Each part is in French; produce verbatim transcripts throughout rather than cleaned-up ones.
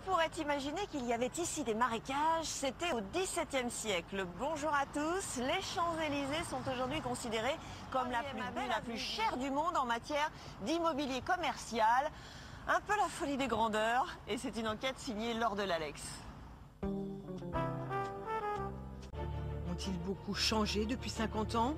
pourrait imaginer qu'il y avait ici des marécages? C'était au dix-septième siècle. Bonjour à tous. Les Champs-Élysées sont aujourd'hui considérés comme la plus belle, la plus chère du monde en matière d'immobilier commercial. Un peu la folie des grandeurs. Et c'est une enquête signée Laure de l'Alex. Ont-ils beaucoup changé depuis cinquante ans?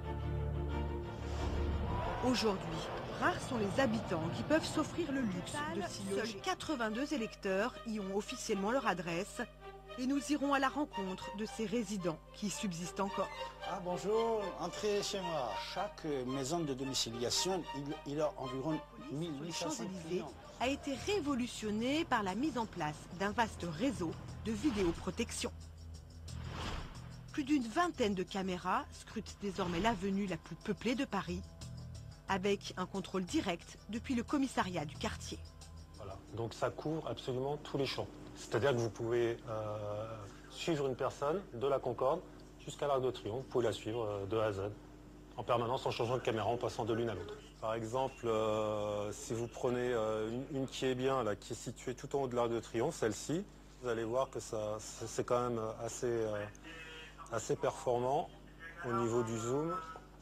Aujourd'hui, rares sont les habitants qui peuvent s'offrir le luxe de s'y loger. Seuls quatre-vingt-deux électeurs y ont officiellement leur adresse et nous irons à la rencontre de ces résidents qui subsistent encore. Ah bonjour, entrez chez moi. Chaque maison de domiciliation, il, il a environ mille huit cents Champs-Élysées a été révolutionné par la mise en place d'un vaste réseau de vidéoprotection. Plus d'une vingtaine de caméras scrutent désormais l'avenue la plus peuplée de Paris, avec un contrôle direct depuis le commissariat du quartier. Voilà. Donc ça couvre absolument tous les champs. C'est-à-dire que vous pouvez euh, suivre une personne de la Concorde jusqu'à l'Arc de Triomphe. Vous pouvez la suivre euh, de A à Z, en permanence, en changeant de caméra, en passant de l'une à l'autre. Par exemple, euh, si vous prenez euh, une, une qui est bien, là, qui est située tout en haut de l'Arc de Triomphe, celle-ci, vous allez voir que ça, c'est quand même assez, euh, assez performant au niveau du zoom.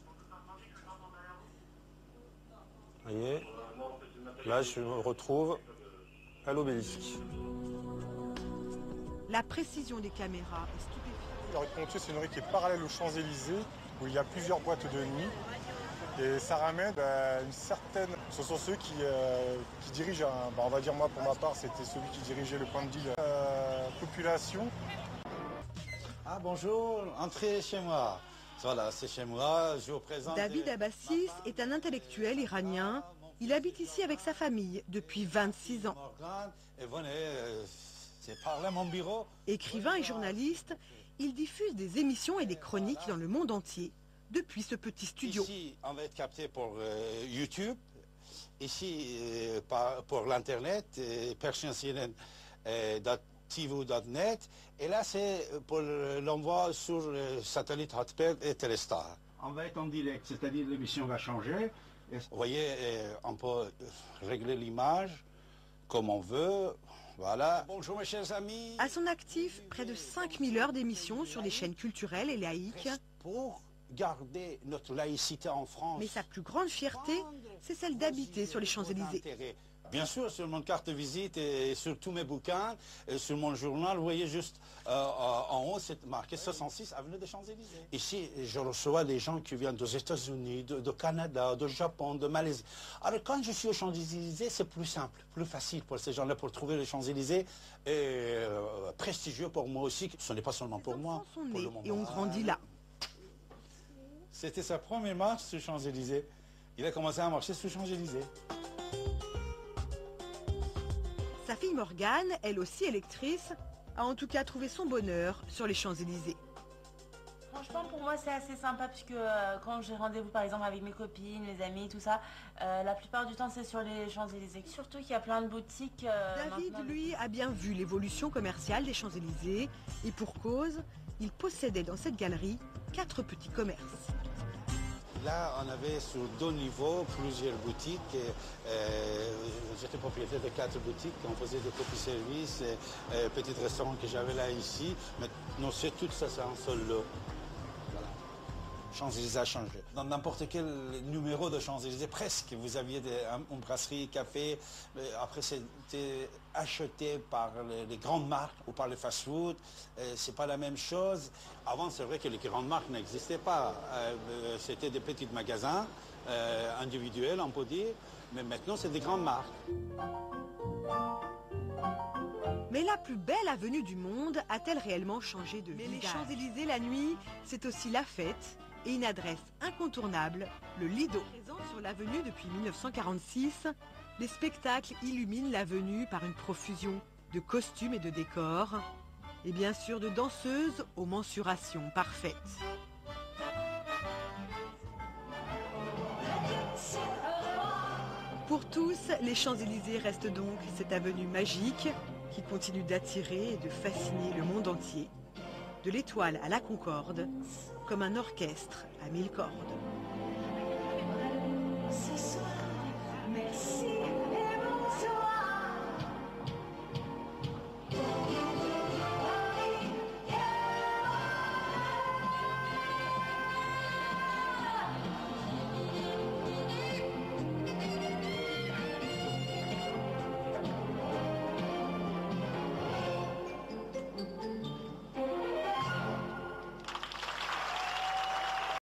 Vous voyez, là je me retrouve à l'obélisque. La précision des caméras est stupéfiante. La rue de Pontier, c'est une rue qui est parallèle aux Champs-Élysées, où il y a plusieurs boîtes de nuit. Et ça ramène bah, une certaine... Ce sont ceux qui, euh, qui dirigent, un... bah, on va dire moi pour ma part, c'était celui qui dirigeait le point de deal euh, population. Ah bonjour, entrez chez moi. Voilà, c'est chez moi, je vous présente... David Abbassis est un intellectuel iranien. Il habite ici avec sa famille depuis vingt-six ans. Et venez, c'est par là mon bureau. Écrivain et journaliste, il diffuse des émissions et des chroniques dans le monde entier depuis ce petit studio. Ici, on va être capté pour euh, YouTube. Ici, euh, par, pour l'Internet, euh, persian C N N T V dot net. Et là, c'est pour l'envoi sur le satellite Hotbird et Telestar. On va être en direct, c'est-à-dire l'émission va changer. Vous voyez, on peut régler l'image comme on veut. Voilà. Bonjour mes chers amis. À son actif, près de cinq mille heures d'émissions sur des chaînes culturelles et laïques. Pour garder notre laïcité en France. Mais sa plus grande fierté, c'est celle d'habiter sur les Champs-Élysées. Bien sûr, sur mon carte de visite et sur tous mes bouquins, et sur mon journal, vous voyez juste euh, en haut, c'est marqué soixante-six avenue des Champs-Élysées. Ici, je reçois des gens qui viennent des États-Unis, de, de Canada, de Japon, de Malaisie. Alors quand je suis aux Champs-Élysées, c'est plus simple, plus facile pour ces gens-là pour trouver les Champs-Élysées et euh, prestigieux pour moi aussi. Ce n'est pas seulement pour moi. Sont pour nés le moment. et on grandit là. C'était sa première marche sur Champs-Élysées. Il a commencé à marcher sur Champs-Élysées. Sa fille Morgane, elle aussi électrice, a en tout cas trouvé son bonheur sur les Champs-Élysées. Franchement, pour moi, c'est assez sympa puisque euh, quand j'ai rendez-vous par exemple avec mes copines, mes amis, tout ça, euh, la plupart du temps c'est sur les Champs-Élysées. Surtout qu'il y a plein de boutiques. Euh, David, lui, a bien vu l'évolution commerciale des Champs-Élysées et pour cause, il possédait dans cette galerie quatre petits commerces. Là, on avait sur deux niveaux plusieurs boutiques. Euh, J'étais propriétaire de quatre boutiques. On faisait des copie-services, euh, petits restaurants que j'avais là ici. Maintenant, c'est tout ça, c'est un seul lot. Voilà. Champs-Élysées a changé. Dans n'importe quel numéro de Champs-Élysées, presque, vous aviez des, une brasserie, café. Après, c'était acheté par les, les grandes marques ou par les fast-food. Euh, c'est pas la même chose. Avant, c'est vrai que les grandes marques n'existaient pas. Euh, c'était des petits magasins euh, individuels, on peut dire. Mais maintenant, c'est des grandes marques. Mais la plus belle avenue du monde a-t-elle réellement changé de visage? Mais les Champs-Élysées, la nuit, c'est aussi la fête et une adresse incontournable, le Lido. Présent sur l'avenue depuis mille neuf cent quarante-six, les spectacles illuminent l'avenue par une profusion de costumes et de décors, et bien sûr de danseuses aux mensurations parfaites. Pour tous, les Champs-Élysées restent donc cette avenue magique qui continue d'attirer et de fasciner le monde entier, de l'Étoile à la Concorde, comme un orchestre à mille cordes. Ce soir, merci.